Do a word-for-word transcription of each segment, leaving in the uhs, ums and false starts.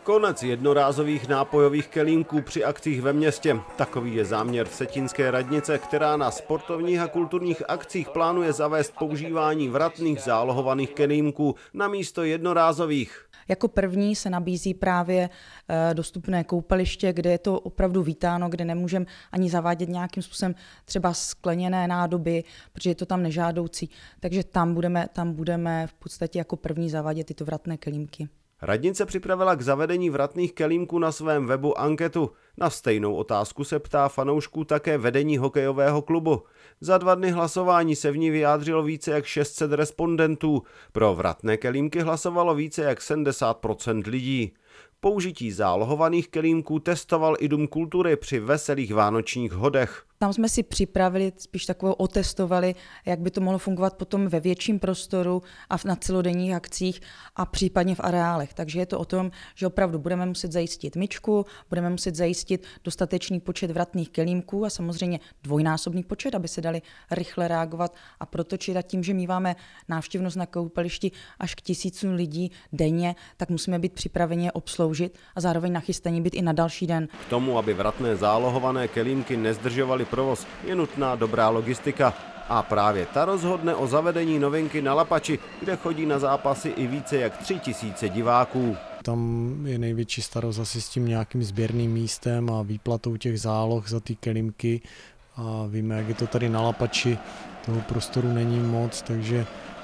Konec jednorázových nápojových kelímků při akcích ve městě. Takový je záměr vsetínské radnice, která na sportovních a kulturních akcích plánuje zavést používání vratných zálohovaných kelímků na místo jednorázových. Jako první se nabízí právě dostupné koupaliště, kde je to opravdu vítáno, kde nemůžeme ani zavádět nějakým způsobem třeba skleněné nádoby, protože je to tam nežádoucí. Takže tam budeme, tam budeme v podstatě jako první zavádět tyto vratné kelímky. Radnice připravila k zavedení vratných kelímků na svém webu anketu. Na stejnou otázku se ptá fanoušků také vedení hokejového klubu. Za dva dny hlasování se v ní vyjádřilo více jak šest set respondentů. Pro vratné kelímky hlasovalo více jak sedmdesát procent lidí. Použití zálohovaných kelímků testoval i Dům kultury při veselých vánočních hodech. Tam jsme si připravili, spíš takovou otestovali, jak by to mohlo fungovat potom ve větším prostoru a na celodenních akcích a případně v areálech. Takže je to o tom, že opravdu budeme muset zajistit myčku, budeme muset zajistit dostatečný počet vratných kelímků a samozřejmě dvojnásobný počet, aby se dali rychle reagovat a protočit. A tím, že míváme návštěvnost na koupališti až k tisícům lidí denně, tak musíme být připraveni je obsloužit a zároveň nachystaní být i na další den. K tomu, aby vratné zálohované kelímky nezdržovaly provoz, je nutná dobrá logistika. A právě ta rozhodne o zavedení novinky na Lapači, kde chodí na zápasy i více jak tři tisíce diváků. Tam je největší starost asi s tím nějakým sběrným místem a výplatou těch záloh za ty kelímky. A víme, jak je to tady na Lapači, toho prostoru není moc, takže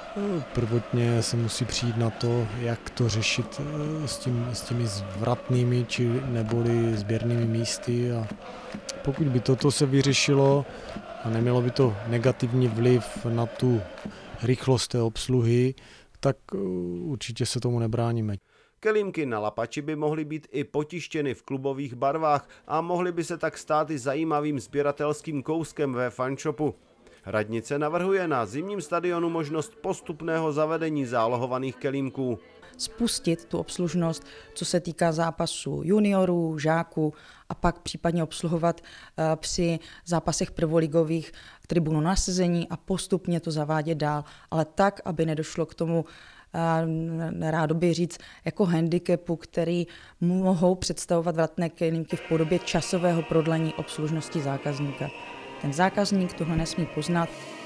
prvotně se musí přijít na to, jak to řešit s, tím, s těmi vratnými či neboli sběrnými místy. A pokud by toto se vyřešilo a nemělo by to negativní vliv na tu rychlost té obsluhy, tak určitě se tomu nebráníme. Kelímky na Lapači by mohly být i potištěny v klubových barvách a mohly by se tak stát i zajímavým sběratelským kouskem ve fanshopu. Radnice navrhuje na zimním stadionu možnost postupného zavedení zálohovaných kelímků. Spustit tu obslužnost, co se týká zápasů juniorů, žáků a pak případně obsluhovat při zápasech prvoligových tribunu na sezení a postupně to zavádět dál, ale tak, aby nedošlo k tomu, rádoby říct, jako handicapu, který mohou představovat vratné kelímky v podobě časového prodlení obslužnosti zákazníka. Ten zákazník tohle nesmí poznat.